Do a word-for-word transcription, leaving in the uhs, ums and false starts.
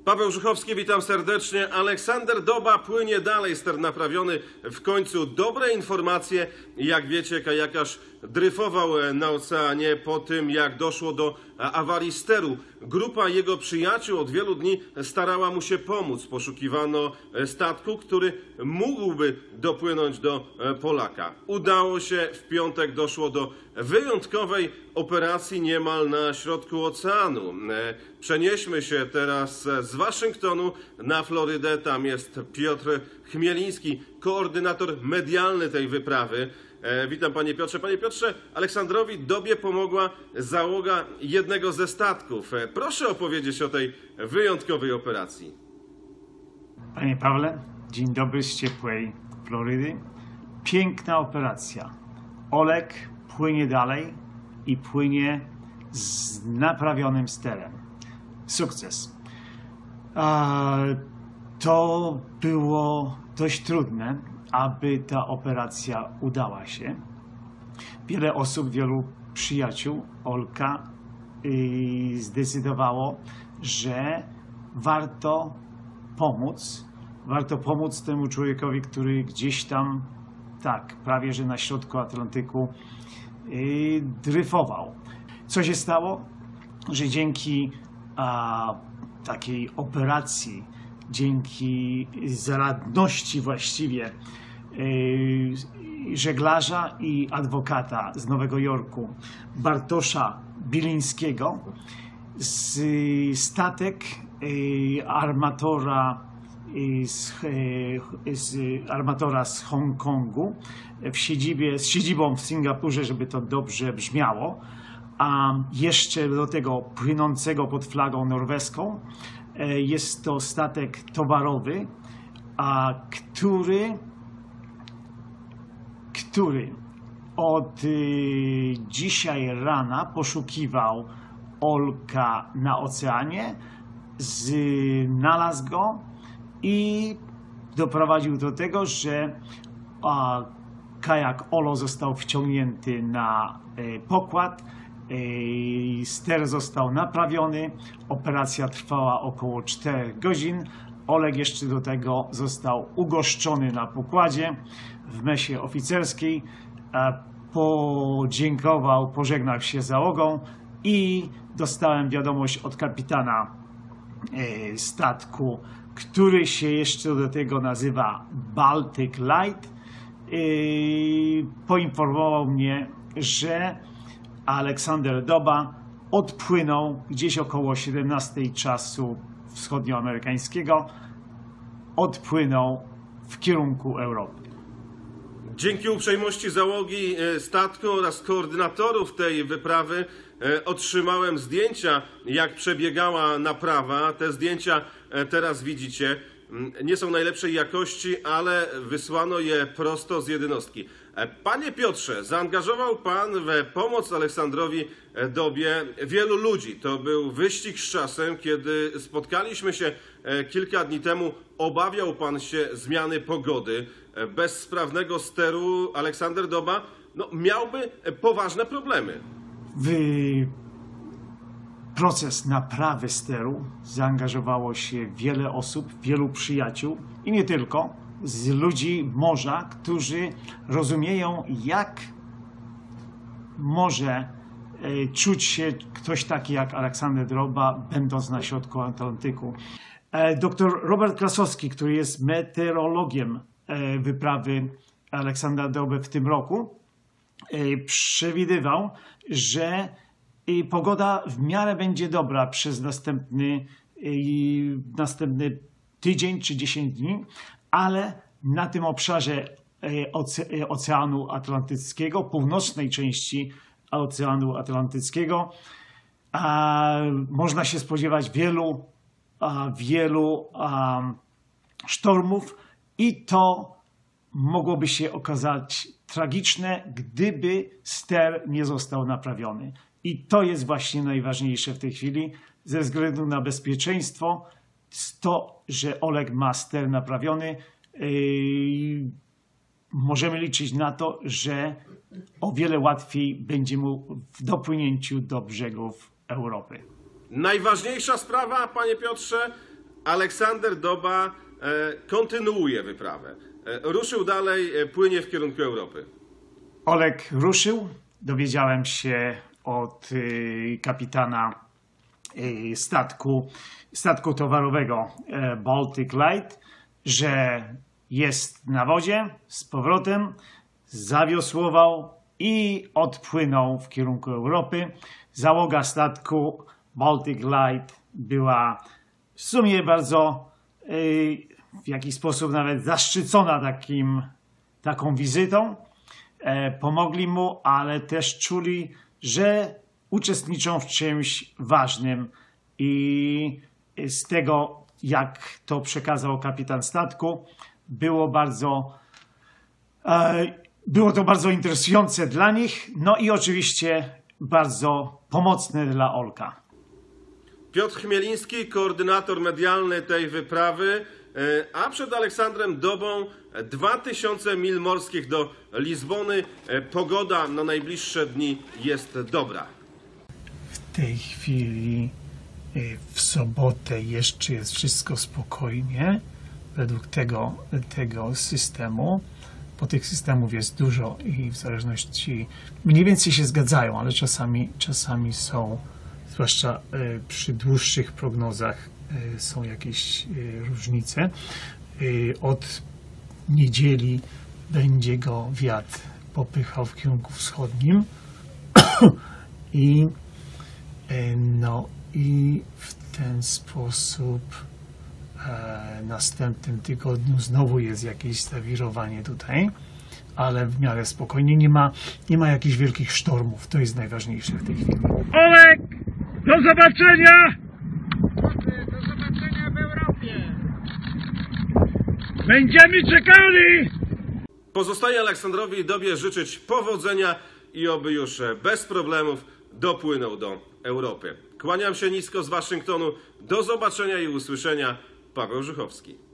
Paweł Żuchowski, witam serdecznie. Aleksander Doba płynie dalej, ster naprawiony. W końcu dobre informacje. Jak wiecie, kajakarz dryfował na oceanie po tym, jak doszło do awarii steru. Grupa jego przyjaciół od wielu dni starała mu się pomóc. Poszukiwano statku, który mógłby dopłynąć do Polaka. Udało się, w piątek doszło do wyjątkowej operacji niemal na środku oceanu. Przenieśmy się teraz z Waszyngtonu na Florydę. Tam jest Piotr Chmieliński, koordynator medialny tej wyprawy. E, witam panie Piotrze. Panie Piotrze, Aleksandrowi Dobie pomogła załoga jednego ze statków. E, proszę opowiedzieć o tej wyjątkowej operacji. Panie Pawle, dzień dobry z ciepłej Florydy. Piękna operacja. Oleg płynie dalej i płynie z naprawionym sterem. Sukces. A, to było dość trudne, aby ta operacja udała się. Wiele osób, wielu przyjaciół Olka yy, zdecydowało, że warto pomóc. Warto pomóc temu człowiekowi, który gdzieś tam, tak, prawie że na środku Atlantyku yy, dryfował. Co się stało? Że dzięki a, takiej operacji, dzięki zaradności właściwie yy, żeglarza i adwokata z Nowego Jorku, Bartosza Bilińskiego, z, statek yy, armatora, yy, z, yy, z armatora z Hongkongu w siedzibie, z siedzibą w Singapurze, żeby to dobrze brzmiało, a jeszcze do tego płynącego pod flagą norweską. Jest to statek towarowy, a który, który od y, dzisiaj rana poszukiwał Olka na oceanie, znalazł go i doprowadził do tego, że a, kajak Olo został wciągnięty na y, pokład. Ster został naprawiony, operacja trwała około czterech godzin. Oleg jeszcze do tego został ugoszczony na pokładzie w mesie oficerskiej, podziękował, pożegnał się z załogą i dostałem wiadomość od kapitana statku, który się jeszcze do tego nazywa Baltic Light. Poinformował mnie, że Aleksander Doba odpłynął gdzieś około siedemnastej czasu wschodnioamerykańskiego, odpłynął w kierunku Europy. Dzięki uprzejmości załogi statku oraz koordynatorów tej wyprawy otrzymałem zdjęcia, jak przebiegała naprawa. Te zdjęcia teraz widzicie. Nie są najlepszej jakości, ale wysłano je prosto z jedynostki. Panie Piotrze, zaangażował pan w pomoc Aleksandrowi Dobie wielu ludzi. To był wyścig z czasem. Kiedy spotkaliśmy się kilka dni temu, obawiał pan się zmiany pogody. Bez sprawnego steru Aleksander Doba no, miałby poważne problemy. W proces naprawy steru zaangażowało się wiele osób, wielu przyjaciół i nie tylko, z ludzi morza, którzy rozumieją, jak może czuć się ktoś taki jak Aleksander Doba, będąc na środku Atlantyku. Doktor Robert Krasowski, który jest meteorologiem wyprawy Aleksandra Doby w tym roku, przewidywał, że pogoda w miarę będzie dobra przez następny, następny tydzień czy dziesięć dni, ale na tym obszarze Oceanu Atlantyckiego, północnej części Oceanu Atlantyckiego, można się spodziewać wielu, wielu sztormów i to mogłoby się okazać tragiczne, gdyby ster nie został naprawiony. I to jest właśnie najważniejsze w tej chwili, ze względu na bezpieczeństwo, to, że Oleg ma ster naprawiony, yy, możemy liczyć na to, że o wiele łatwiej będzie mu w dopłynięciu do brzegów Europy. Najważniejsza sprawa, panie Piotrze, Aleksander Doba e, kontynuuje wyprawę. E, ruszył dalej, e, płynie w kierunku Europy. Oleg ruszył. Dowiedziałem się od y, kapitana y, statku, statku towarowego y, Baltic Light, że jest na wodzie z powrotem, zawiosłował i odpłynął w kierunku Europy. Załoga statku Baltic Light była w sumie bardzo y, w jakiś sposób nawet zaszczycona takim, taką wizytą. E, pomogli mu, ale też czuli, że uczestniczą w czymś ważnym i z tego, jak to przekazał kapitan statku, było bardzo e, było to bardzo interesujące dla nich, no i oczywiście bardzo pomocne dla Olka. Piotr Chmieliński, koordynator medialny tej wyprawy, a przed Aleksandrem Dobą dwa tysiące mil morskich do Lizbony. Pogoda na najbliższe dni jest dobra. W tej chwili w sobotę jeszcze jest wszystko spokojnie według tego, tego systemu, bo tych systemów jest dużo i w zależności mniej więcej się zgadzają, ale czasami, czasami są, zwłaszcza przy dłuższych prognozach, są jakieś różnice. Od niedzieli będzie go wiatr popychał w kierunku wschodnim i no i w ten sposób w następnym tygodniu znowu jest jakieś zawirowanie tutaj, ale w miarę spokojnie, nie ma, nie ma jakichś wielkich sztormów, to jest najważniejsze w tej chwili. Olek, do zobaczenia! Do zobaczenia w Europie! Będziemy czekali! Pozostaje Aleksandrowi Dobie życzyć powodzenia i oby już bez problemów dopłynął do Europy. Kłaniam się nisko z Waszyngtonu. Do zobaczenia i usłyszenia. Paweł Żuchowski.